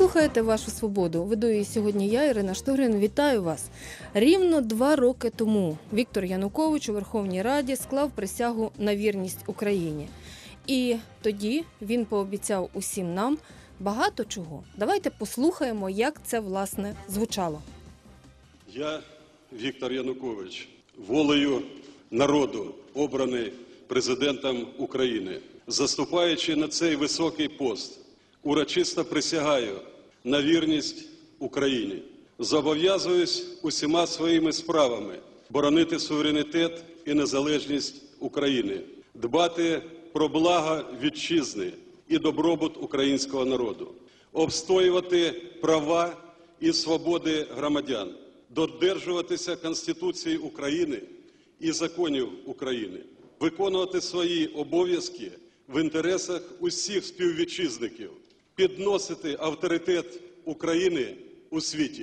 слухаєте «Вашу свободу». Веду її сьогодні я, Ірина Штогрин. Вітаю вас. Рівно 2 роки тому Віктор Янукович у Верховній Раді склав присягу на вірність Україні. І тоді він пообіцяв усім нам багато чого. Давайте послухаємо, як це, власне, звучало. Я, Віктор Янукович, волею народу, обраний президентом України, заступаючи на цей високий пост, урочисто присягаю на вірність Україні. Зобов'язуюсь усіма своїми справами боронити суверенітет і незалежність України, дбати про благо вітчизни і добробут українського народу, обстоювати права і свободи громадян, додержуватися Конституції України і законів України, виконувати свої обов'язки в інтересах усіх співвітчизників, підносити авторитет України у світі.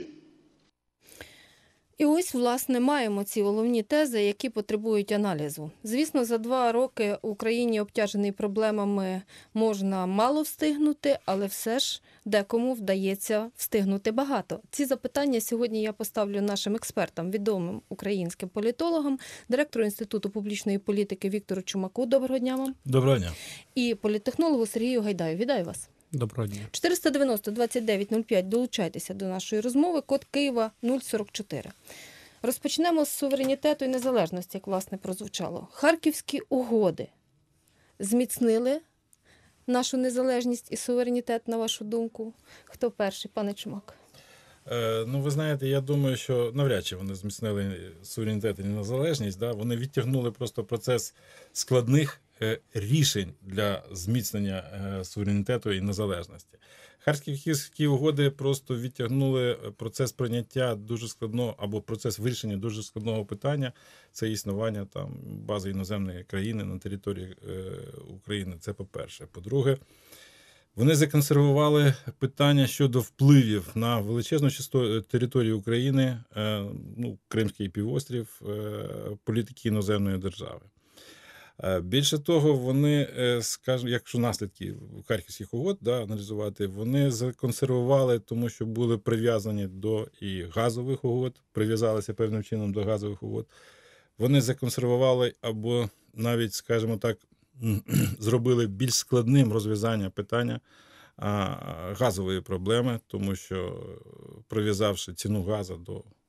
І ось, власне, маємо ці головні тези, які потребують аналізу. Звісно, за 2 роки Україні, обтяженій проблемами, можна мало встигнути, але все ж декому вдається встигнути багато. Ці запитання сьогодні я поставлю нашим експертам, відомим українським політологам, директору Інституту публічної політики Віктору Чумаку. Доброго дня вам. Доброго дня. І політтехнологу Сергію Гайдаю. Вітаю вас. Доброго дня. 490-29-05. Долучайтеся до нашої розмови. Код Києва 044. Розпочнемо з суверенітету і незалежності, як, власне, прозвучало. Харківські угоди зміцнили нашу незалежність і суверенітет, на вашу думку? Хто перший, пане Чумак? Ну, ви знаєте, я думаю, що навряд чи вони зміцнили суверенітет і незалежність. Да? Вони відтягнули просто процес складних рішень для зміцнення суверенітету і незалежності. Харківські угоди просто відтягнули процес прийняття дуже складного, або процес вирішення дуже складного питання. Це існування там бази іноземної країни на території України. Це по-перше. По-друге, вони законсервували питання щодо впливів на величезну територію України, Кримський півострів, політики іноземної держави. Більше того, вони, скажімо, якщо наслідки Харківських угод аналізувати, вони законсервували, тому що були прив'язані до і газових угод, прив'язалися певним чином до газових угод. Вони законсервували або навіть, скажімо так, зробили більш складним розв'язання питання газової проблеми, тому що прив'язавши ціну газу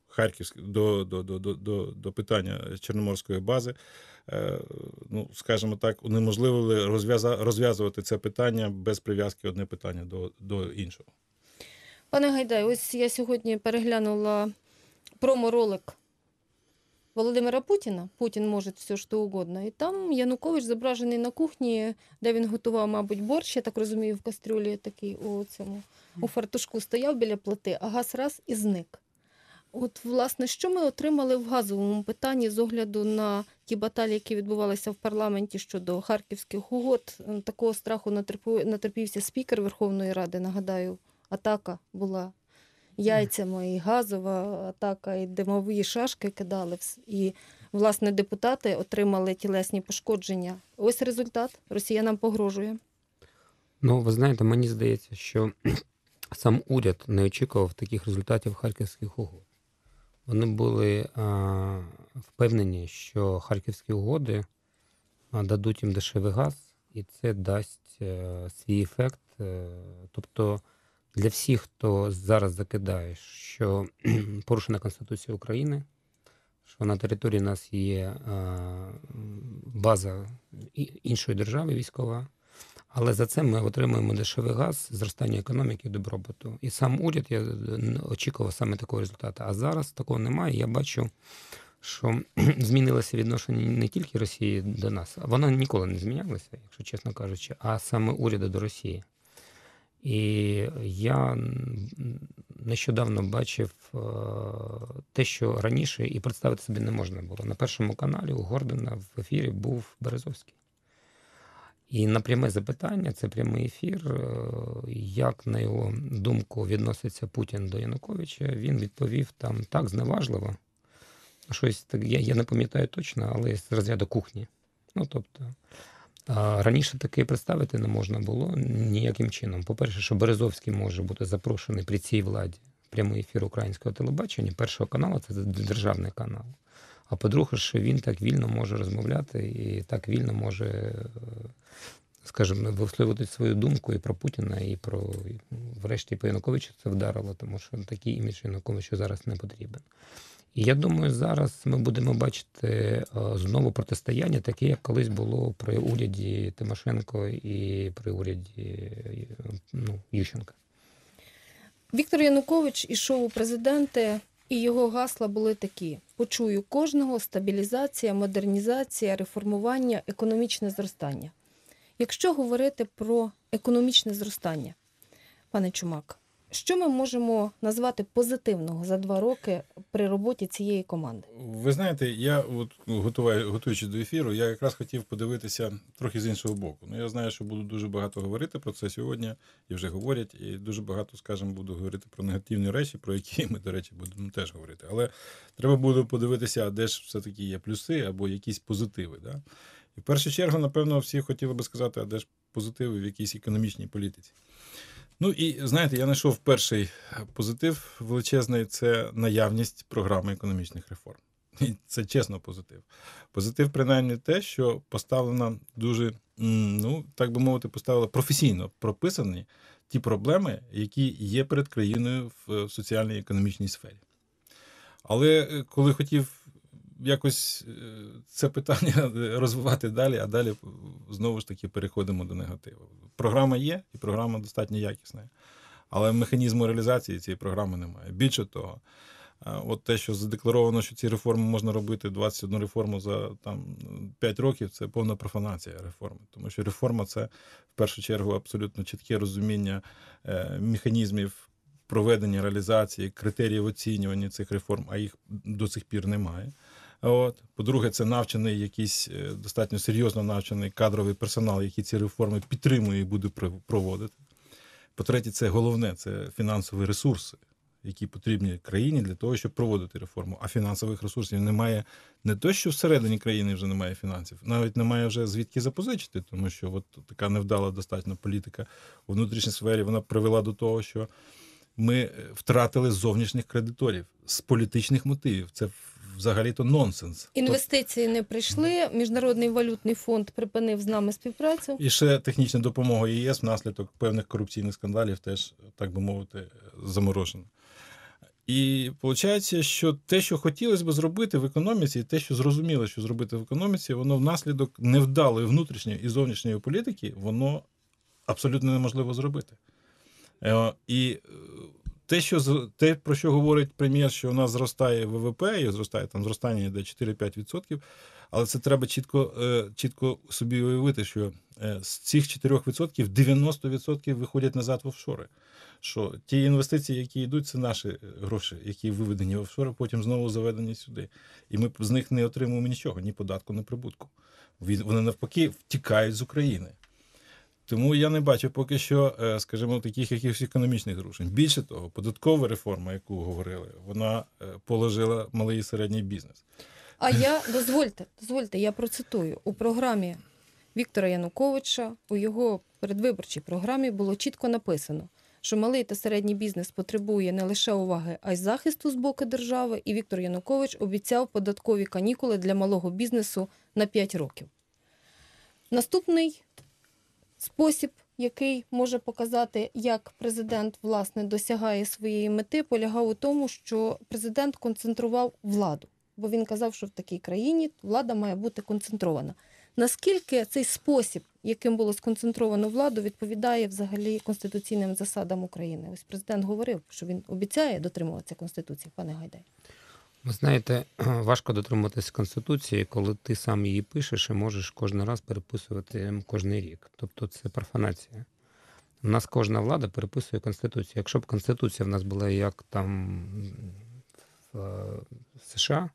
до питання Чорноморської бази, скажімо так, унеможливили розв'язувати це питання без прив'язки одне питання до іншого. Пане Гайдай, ось я сьогодні переглянула промо-ролик Володимира Путіна. Путін може все, що угодно. І там Янукович зображений на кухні, де він готував, мабуть, борщ, я так розумію, в кастрюлі такий у фартушку стояв біля плити, а газ раз і зник. От, власне, що ми отримали в газовому питанні з огляду на ті баталії, які відбувалися в парламенті щодо Харківських угод? Такого страху натерпівся спікер Верховної Ради. Нагадаю, атака була яйцями, і газова атака, і димові шашки кидали. І, власне, депутати отримали тілесні пошкодження. Ось результат. Росіянам погрожує. Ви знаєте, мені здається, що сам уряд не очікував таких результатів Харківських угод. Вони були впевнені, що Харківські угоди дадуть їм дешевий газ, і це дасть свій ефект. Тобто для всіх, хто зараз закидає, що порушена Конституція України, що на території нас є база іншої держави військова, але за це ми отримуємо дешевий газ, зростання економіки і добробуту. І сам уряд я очікував саме такого результату. А зараз такого немає. Я бачу, що змінилося відношення не тільки Росії до нас, а воно ніколи не змінялося, якщо чесно кажучи, а саме уряду до Росії. І я нещодавно бачив те, що раніше і представити собі не можна було. На Першому каналі у Гордона в ефірі був Березовський. І на пряме запитання, це прямий ефір, як, на його думку, відноситься Путін до Януковича, він відповів там так зневажливо, щось так, я не пам'ятаю точно, але з розряду кухні. Тобто, Раніше таке представити не можна було ніяким чином. По-перше, що Березовський може бути запрошений при цій владі в прямий ефір українського телебачення, Першого каналу, це державний канал. А по-друге, що він так вільно може розмовляти і так вільно може, скажімо, висловити свою думку і про Путіна, і про, врешті, по Януковичу це вдарило, тому що такий імідж Януковичу зараз не потрібен. І я думаю, зараз ми будемо бачити знову протистояння, таке, як колись було при уряді Тимошенко і при уряді Ющенка. Віктор Янукович ішов у президенти, і його гасла були такі: почую кожного, стабілізація, модернізація, реформування, економічне зростання. Якщо говорити про економічне зростання, пане Чумак, що ми можемо назвати позитивного за 2 роки при роботі цієї команди? Ви знаєте, я от готуючись до ефіру, я якраз хотів подивитися трохи з іншого боку. Ну, я знаю, що буду дуже багато говорити про це сьогодні, і вже говорять, і дуже багато, скажімо, буду говорити про негативні речі, про які ми, до речі, будемо теж говорити. Але треба буде подивитися, де ж все-таки є плюси або якісь позитиви. Да? І в першу чергу, напевно, всі хотіли би сказати, а де ж позитиви в якійсь економічній політиці. Ну і, знаєте, я знайшов перший позитив величезний – це наявність програми економічних реформ. І це чесно позитив. Позитив, принаймні, те, що поставлено дуже, ну, так би мовити, поставили професійно прописані ті проблеми, які є перед країною в соціальній і економічній сфері. Але коли хотів якось це питання розвивати далі, а далі знову ж таки переходимо до негативу. Програма є, і програма достатньо якісна. Але механізму реалізації цієї програми немає. Більше того, от те, що задекларовано, що ці реформи можна робити, 21 реформу за 5 років, це повна профанація реформи. Тому що реформа – це, в першу чергу, абсолютно чітке розуміння механізмів проведення, реалізації, критеріїв оцінювання цих реформ, а їх до цих пір немає. По-друге, це навчений якийсь достатньо серйозно навчений кадровий персонал, який ці реформи підтримує і буде проводити. По-третє, це головне, це фінансові ресурси, які потрібні країні для того, щоб проводити реформу. А фінансових ресурсів немає не то, що всередині країни вже немає фінансів, навіть немає вже звідки запозичити, тому що от така невдала достатньо політика у внутрішній сфері, вона привела до того, що ми втратили зовнішніх кредиторів з політичних мотивів. Це взагалі-то нонсенс. Інвестиції не прийшли, Міжнародний валютний фонд припинив з нами співпрацю. І ще технічна допомога ЄС внаслідок певних корупційних скандалів теж, так би мовити, заморожена. І виходить, що те, що хотілося б зробити в економіці, і те, що зрозуміло, що зробити в економіці, воно внаслідок невдалої внутрішньої і зовнішньої політики, воно абсолютно неможливо зробити. І те, про що говорить прем'єр, що у нас зростає ВВП, і зростає там зростання йде 4-5%, але це треба чітко собі уявити, що з цих 4% 90% виходять назад в офшори. Що ті інвестиції, які йдуть, це наші гроші, які виведені в офшори, потім знову заведені сюди. І ми з них не отримуємо нічого, ні податку, ні прибутку. Вони навпаки втікають з України. Тому я не бачу поки що, скажімо, таких якихось економічних зрушень. Більше того, податкова реформа, яку говорили, вона положила малий і середній бізнес. А я, дозвольте, я процитую. У програмі Віктора Януковича, у його передвиборчій програмі було чітко написано, що малий та середній бізнес потребує не лише уваги, а й захисту з боку держави, і Віктор Янукович обіцяв податкові канікули для малого бізнесу на 5 років. Наступний спосіб, який може показати, як президент, власне, досягає своєї мети, полягав у тому, що президент концентрував владу. Бо він казав, що в такій країні влада має бути концентрована. Наскільки цей спосіб, яким було сконцентровано владу, відповідає взагалі конституційним засадам України? Ось президент говорив, що він обіцяє дотримуватися Конституції. Пане Гайдай. Ви знаєте, важко дотримуватися Конституції, коли ти сам її пишеш і можеш кожен раз переписувати кожний рік. Тобто це профанація. У нас кожна влада переписує Конституцію. Якщо б Конституція в нас була як там в США,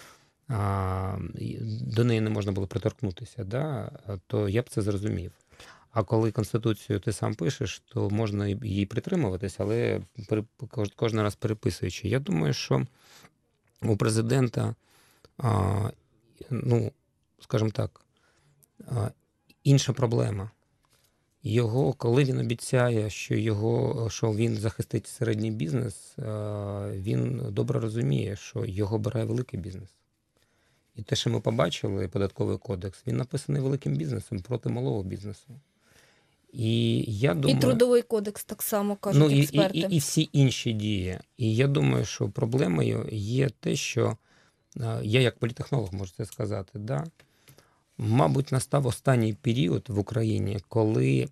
до неї не можна було приторкнутися, да, то я б це зрозумів. А коли Конституцію ти сам пишеш, то можна її притримуватися, але кожен раз переписуючи. Я думаю, що у президента, ну, скажімо так, інша проблема. Його, коли він обіцяє, що він захистить середній бізнес, він добре розуміє, що його бере великий бізнес. І те, що ми побачили, податковий кодекс, він написаний великим бізнесом проти малого бізнесу. І я думаю, І трудовий кодекс так само, кажуть експерти. і всі інші дії. І я думаю, що проблемою є те, що я як політехнолог можу це сказати, да? Мабуть, настав останній період в Україні, коли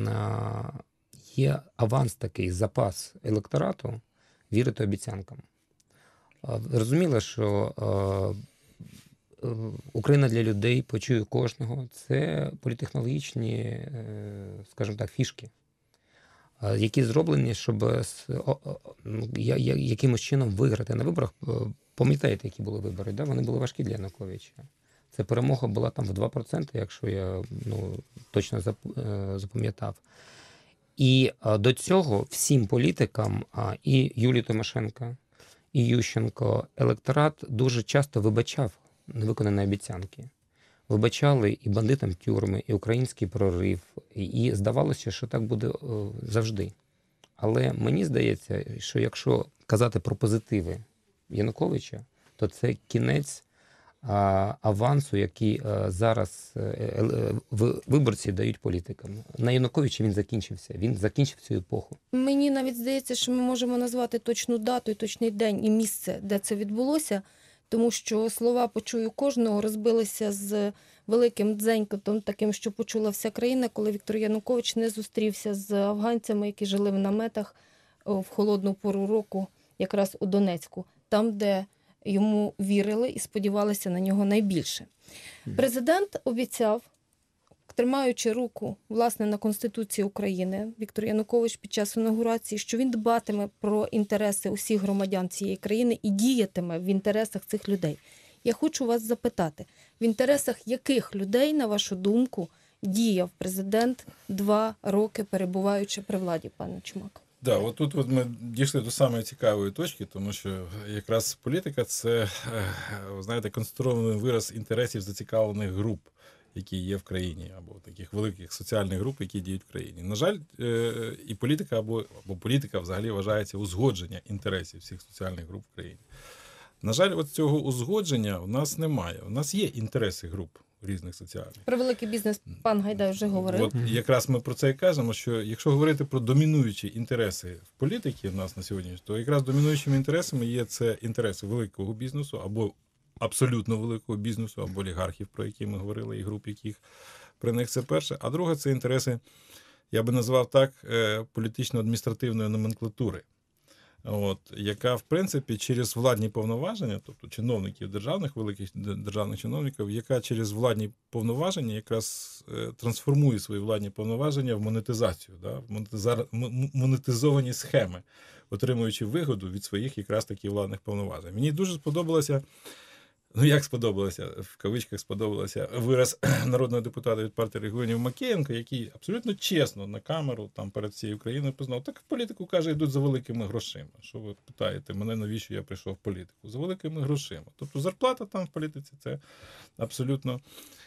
є аванс такий, запас електорату вірити обіцянкам. Розуміло, що Україна для людей, почує кожного. Це політехнологічні, скажімо так, фішки, які зроблені, щоб якимось чином виграти на виборах. Пам'ятаєте, які були вибори? Да? Вони були важкі для Януковича. Це перемога була там в 2%, якщо я точно запам'ятав. І до цього всім політикам, і Юлії Тимошенко, і Ющенко, електорат дуже часто вибачав невиконані обіцянки. Вибачали і бандитам тюрми, і український прорив. І здавалося, що так буде завжди. Але мені здається, що якщо казати про позитиви Януковича, то це кінець авансу, який зараз виборці дають політикам. На Януковича він закінчився. Він закінчив цю епоху. Мені навіть здається, що ми можемо назвати точну дату і точний день і місце, де це відбулося, тому що слова «почую кожного» розбилися з великим дзенькотом, таким, що почула вся країна, коли Віктор Янукович не зустрівся з афганцями, які жили в наметах в холодну пору року, якраз у Донецьку, там, де йому вірили і сподівалися на нього найбільше. Президент обіцяв, тримаючи руку, власне, на Конституції України, Віктор Янукович під час інаугурації, що він дбатиме про інтереси усіх громадян цієї країни і діятиме в інтересах цих людей. Я хочу вас запитати, в інтересах яких людей, на вашу думку, діяв президент 2 роки, перебуваючи при владі, пане Чумак? Да, отут ми дійшли до самої цікавої точки, тому що якраз політика – це, знаєте, концентрований вираз інтересів зацікавлених груп, які є в країні, або таких великих соціальних груп, які діють в країні. На жаль, і політика, або політика взагалі вважається узгодження інтересів всіх соціальних груп в країні. На жаль, от цього узгодження у нас немає. У нас є інтереси груп різних соціальних. Про великий бізнес пан Гайдай вже говорив. От якраз ми про це і кажемо, що якщо говорити про домінуючі інтереси в політиці в нас на сьогодні, то якраз домінуючими інтересами є це інтереси великого бізнесу або абсолютно великого бізнесу, або олігархів, про які ми говорили, і груп, яких при них це перше. А друге – це інтереси, я би назвав так, політично-адміністративної номенклатури. Яка, в принципі, через владні повноваження, тобто чиновників державних, великих державних чиновників, яка через владні повноваження якраз трансформує свої владні повноваження в монетизацію, да, в монетизовані схеми, отримуючи вигоду від своїх якраз таких владних повноважень. Мені дуже сподобалося, як сподобалося, в кавичках сподобалося, вираз народного депутата від партії регіонів Макеєнка, який абсолютно чесно на камеру там перед всією Україною признав, так в політику, каже, йдуть за великими грошима. Що ви питаєте мене, навіщо я прийшов в політику? За великими грошима. Тобто зарплата там в політиці це абсолютно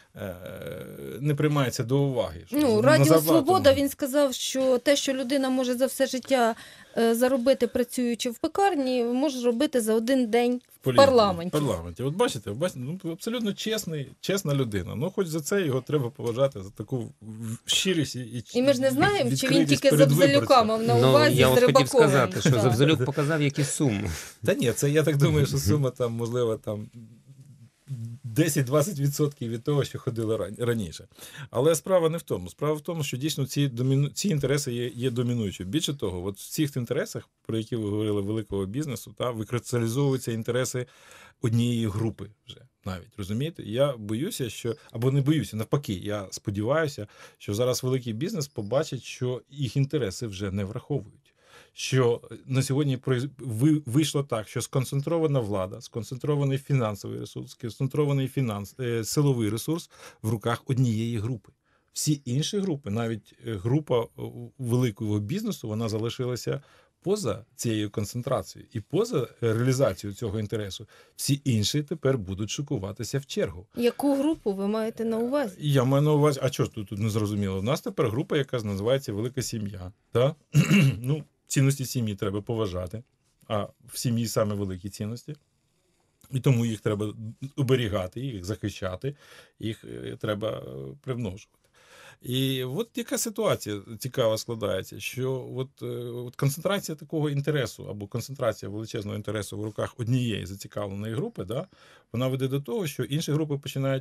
не приймається до уваги. Радіо «Свобода», він сказав, що те, що людина може за все життя заробити, працюючи в пекарні, може робити за один день в парламенті. От бачите, абсолютно чесна людина. Ну, хоч за це його треба поважати, за таку щирість і ми ж не знаємо, чи він тільки з Абзалюка мав на увазі, з Рибаковим. Я хотів сказати, що Абзалюк показав, які суми. Та ні, це я так думаю, що сума там, можливо, там 10-20% від того, що ходили раніше. Але справа не в тому. Справа в тому, що дійсно ці інтереси є домінуючими. Більше того, от в цих інтересах, про які ви говорили, великого бізнесу, викристалізовуються інтереси однієї групи вже навіть. Розумієте? Я боюся, що, або не боюся, навпаки, я сподіваюся, що зараз великий бізнес побачить, що їх інтереси вже не враховують. Що на сьогодні вийшло так, що сконцентрована влада, сконцентрований фінансовий ресурс, сконцентрований силовий ресурс в руках однієї групи. Всі інші групи, навіть група великого бізнесу, вона залишилася поза цією концентрацією і поза реалізацією цього інтересу, всі інші тепер будуть шикуватися в чергу. Яку групу ви маєте на увазі? Я маю на увазі, а що ж тут не зрозуміло? У нас тепер група, яка називається Велика сім'я. Так? Ну, цінності сім'ї треба поважати, а в сім'ї саме великі цінності. І тому їх треба оберігати, їх захищати, їх треба примножувати. І от яка ситуація цікава складається, що от концентрація такого інтересу або концентрація величезного інтересу в руках однієї зацікавленої групи, да, вона веде до того, що інші групи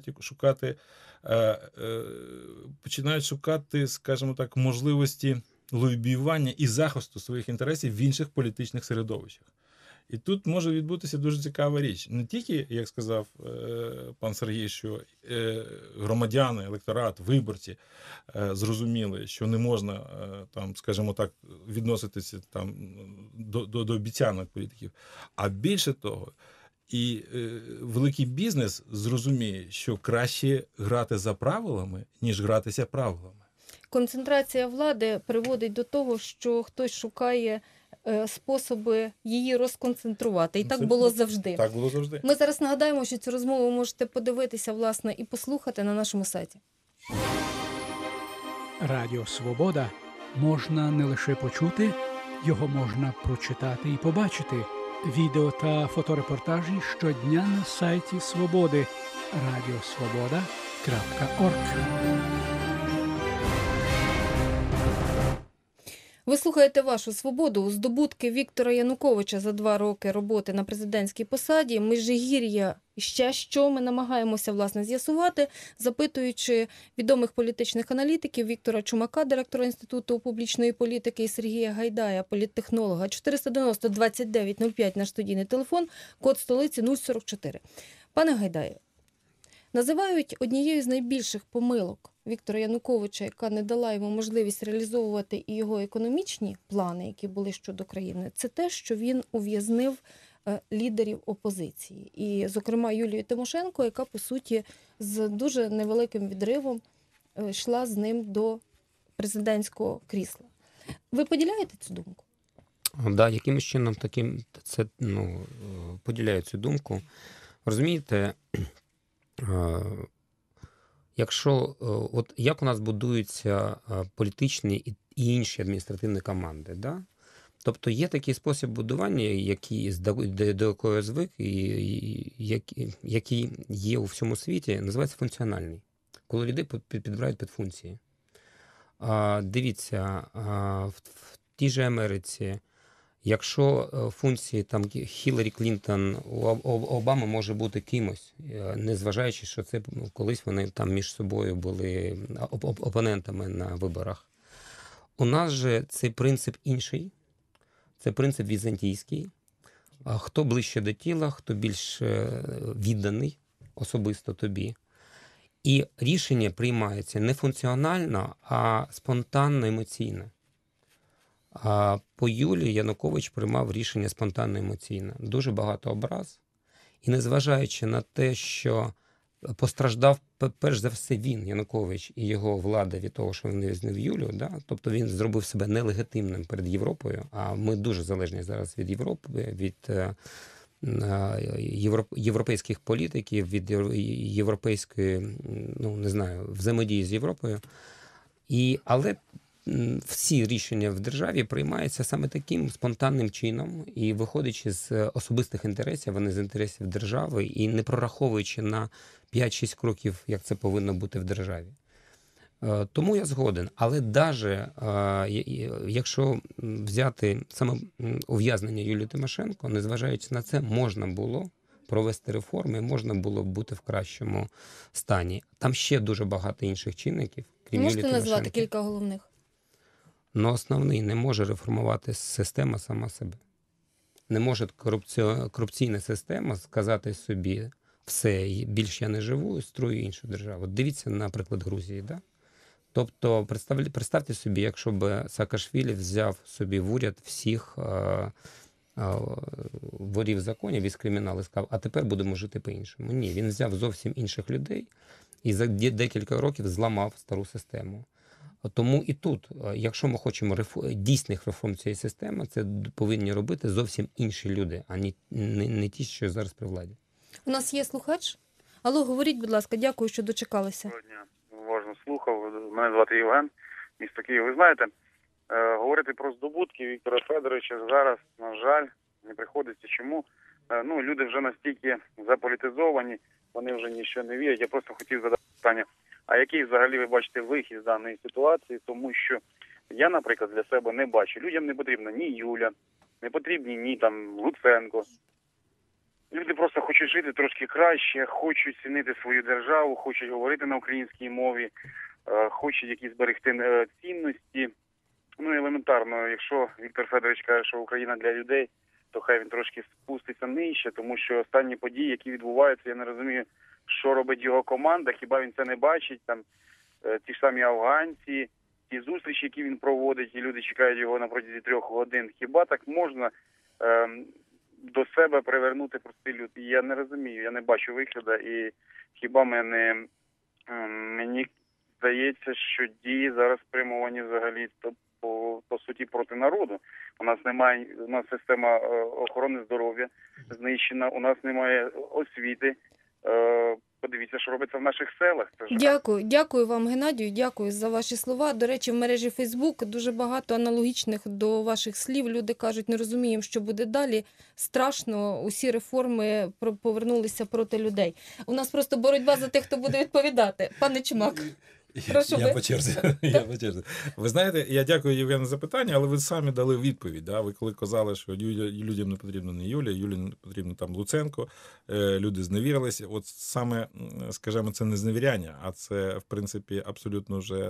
починають шукати, скажімо так, можливості лобіювання і захисту своїх інтересів в інших політичних середовищах. І тут може відбутися дуже цікава річ. Не тільки, як сказав пан Сергій, що громадяни, електорат, виборці зрозуміли, що не можна, там, скажімо так, відноситися там, до обіцянок політиків, а більше того, і великий бізнес зрозуміє, що краще грати за правилами, ніж гратися правилами. Концентрація влади приводить до того, що хтось шукає способи її розконцентрувати. І так було завжди. Так було завжди. Ми зараз нагадаємо, що цю розмову ви можете подивитися, власне, і послухати на нашому сайті. Радіо «Свобода» можна не лише почути, його можна прочитати і побачити. Відео та фоторепортажі щодня на сайті «Свободи» radiosvoboda.org. Ви слухаєте «Вашу свободу». Здобутки Віктора Януковича за 2 роки роботи на президентській посаді, Межигір'я, ще що ми намагаємося, власне, з'ясувати, запитуючи відомих політичних аналітиків Віктора Чумака, директора Інституту публічної політики, і Сергія Гайдая, політтехнолога. 490-29-05 наш студійний телефон, код столиці 044. Пане Гайдає, називають однією з найбільших помилок Віктора Януковича, яка не дала йому можливість реалізовувати і його економічні плани, які були щодо країни, це те, що він ув'язнив лідерів опозиції. І, зокрема, Юлію Тимошенко, яка, по суті, з дуже невеликим відривом йшла з ним до президентського крісла. Ви поділяєте цю думку? Да, якимось чином поділяю цю думку. Розумієте, якщо, от як у нас будуються політичні і інші адміністративні команди, да? Тобто є такий спосіб будування, до якого я звик, і який є у всьому світі, називається функціональний. Коли людей підбирають під функції. Дивіться, в тій же Америці, якщо функції там Хіларі Клінтон у Обами може бути кимось, незважаючи, що це колись вони там між собою були опонентами на виборах. У нас же цей принцип інший. Це принцип візантійський. Хто ближче до тіла, хто більш відданий особисто тобі. І рішення приймається не функціонально, а спонтанно, емоційно. А по Юлії Янукович приймав рішення спонтанно, емоційно. Дуже багато образ. І незважаючи на те, що постраждав, перш за все, він, Янукович, і його влада від того, що він не визнав Юлію, да? Тобто він зробив себе нелегітимним перед Європою, а ми дуже залежні зараз від Європи, від європейських політиків, від європейської, взаємодії з Європою. Але всі рішення в державі приймаються саме таким спонтанним чином і виходячи з особистих інтересів, а не з інтересів держави, і не прораховуючи на 5-6 кроків, як це повинно бути в державі. Тому я згоден. Але навіть якщо взяти саме ув'язнення Юлії Тимошенко, незважаючи на це, можна було провести реформи, можна було бути в кращому стані. Там ще дуже багато інших чинників, крім Юлії Тимошенко. Можете назвати кілька головних? Но основний, не може реформувати система сама себе. Не може корупційна система сказати собі, все, більше я не живу, строю іншу державу. От дивіться, наприклад, Грузії. Да? Тобто, представте собі, якщо б Саакашвілі взяв собі в уряд всіх ворів законів із криміналу і сказав, а тепер будемо жити по-іншому. Ні, він взяв зовсім інших людей і за декілька років зламав стару систему. Тому і тут, якщо ми хочемо дійсних реформ цієї системи, це повинні робити зовсім інші люди, а не ті, що зараз при владі. У нас є слухач. Алло, говоріть, будь ласка, дякую, що дочекалися. Доброго дня. Уважно слухав. Мене звати Євген, місто Київ. Ви знаєте, говорити про здобутки Віктора Федоровича зараз, на жаль, не приходиться. Чому? Люди вже настільки заполітизовані, вони вже нічого не вірять. Я просто хотів задати питання, а який взагалі ви бачите вихід з даної ситуації? Тому що я, наприклад, для себе не бачу. Людям не потрібна ні Юля, не потрібні ні там Луценко. Люди просто хочуть жити трошки краще, хочуть цінити свою державу, хочуть говорити на українській мові, хочуть якісь зберегти цінності. Елементарно, якщо Віктор Федорович каже, що Україна для людей, то хай він трошки спуститься нижче, тому що останні події, які відбуваються, я не розумію, що робить його команда, хіба він це не бачить, там ті ж самі афганці, ті зустрічі, які він проводить, і люди чекають його на протязі 3 годин. Хіба так можна до себе привернути простий люд? Я не розумію, я не бачу вигляду, і хіба мені здається, що дії зараз спрямовані взагалі по суті проти народу. У нас система охорони здоров'я знищена, у нас немає освіти. Подивіться, що робиться в наших селах. Дякую вам, Геннадію, дякую за ваші слова. До речі, в мережі Фейсбук дуже багато аналогічних до ваших слів. Люди кажуть, не розуміємо, що буде далі. Страшно, усі реформи повернулися проти людей. У нас просто боротьба за тих, хто буде відповідати. Пане Чумак. Прошу Я по черзі. Ви знаєте, я дякую Євгену за питання, але ви самі дали відповідь. Да? Ви коли казали, що людям не потрібно не Юлія, Юлі не потрібно там Луценко, люди зневірилися. От саме, скажімо, це не зневіряння, а це, в принципі, абсолютно вже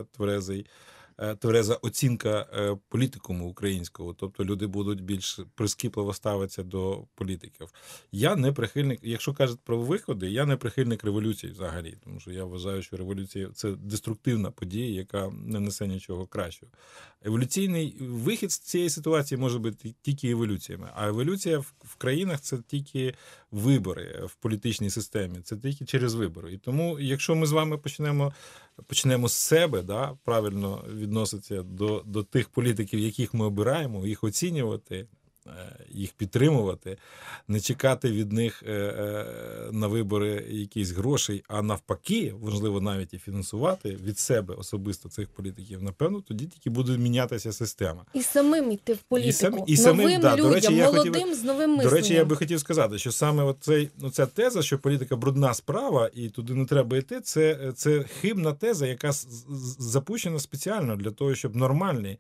твереза оцінка політикуму українського. Тобто люди будуть більш прискіпливо ставитися до політиків. Я не прихильник, якщо кажуть про виходи, я не прихильник революції взагалі, тому що я вважаю, що революція – це деструктивна подія, яка не несе нічого кращого. Еволюційний вихід з цієї ситуації може бути тільки еволюціями, а еволюція в країнах – це тільки вибори в політичній системі, це тільки через вибори. І тому, якщо ми з вами почнемо з себе, да, правильно відноситися до тих політиків, яких ми обираємо, їх оцінювати, їх підтримувати, не чекати від них на вибори якісь грошей, а навпаки, можливо, навіть і фінансувати від себе особисто цих політиків, напевно, тоді тільки буде мінятися система. І самим йти в політику. І самим, новим да, людям, до речі, молодим з новим мисленням. До речі, я би хотів сказати, що саме ця теза, що політика брудна справа і туди не треба йти, це хибна теза, яка запущена спеціально для того, щоб нормальні,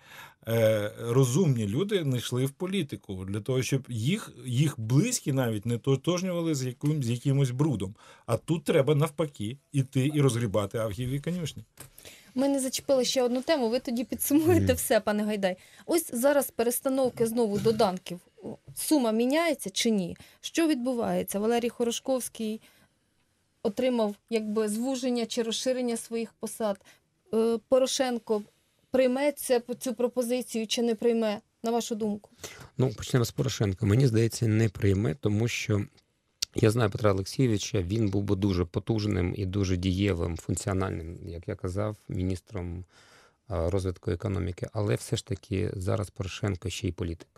розумні люди не йшли в політику, для того, щоб їх близькі навіть не тотожнювали з якимось брудом. А тут треба навпаки іти і розгрібати авгієві конюшні. Ми не зачепили ще одну тему, ви тоді підсумуєте все, пане Гайдай. Ось зараз перестановки знову доданків. Сума міняється чи ні? Що відбувається? Валерій Хорошковський отримав якби звуження чи розширення своїх посад. Порошенко прийме цю пропозицію чи не прийме, на вашу думку? Почнемо з Порошенка. Мені здається, не прийме, тому що я знаю Петра Олексійовича, він був би дуже потужним і дуже дієвим, функціональним, як я казав, міністром розвитку економіки. Але все ж таки зараз Порошенко ще й політик.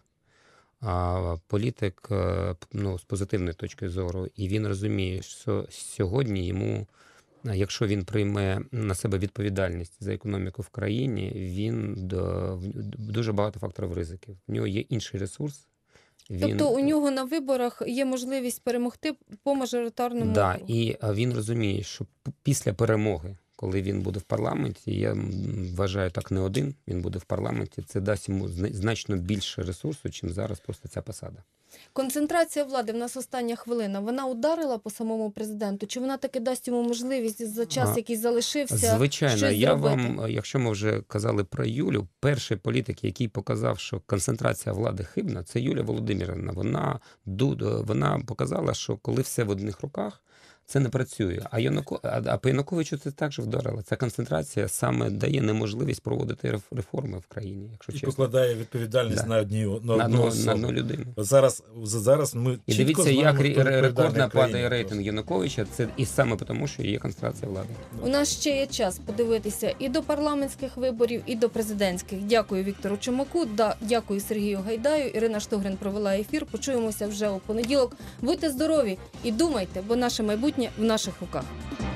Політик з позитивної точки зору. І він розуміє, що сьогодні йому, якщо він прийме на себе відповідальність за економіку в країні, він дуже багато факторів ризиків. В нього є інший ресурс. Тобто у нього на виборах є можливість перемогти по мажоритарному округу? Так, і він розуміє, що після перемоги, коли він буде в парламенті, я вважаю, так не один, він буде в парламенті, це дасть йому значно більше ресурсу, чим зараз просто ця посада. Концентрація влади, в нас остання хвилина, вона ударила по самому президенту? Чи вона таки дасть йому можливість за час, який залишився, звичайно, щось зробити? Якщо ми вже казали про Юлю, перший політик, який показав, що концентрація влади хибна, це Юлія Володимирівна. Вона показала, що коли все в одних руках, Це не працює. А по Януковичу це також вдарило. Ця концентрація саме дає неможливість проводити реформи в країні, якщо І чесно. покладає відповідальність Да. на одну На особу. одну людину. От зараз ми І чітко дивіться, знаємо, як хто відповідальний рекордно в країні падає рейтинг просто. Януковича, це і саме тому, що є концентрація влади. У нас ще є час подивитися і до парламентських виборів, і до президентських. Дякую Віктору Чумаку, дякую Сергію Гайдаю. Ірина Штогрин провела ефір. Почуємося вже у понеділок. Будьте здорові і думайте, бо наше майбутнє в наших руках.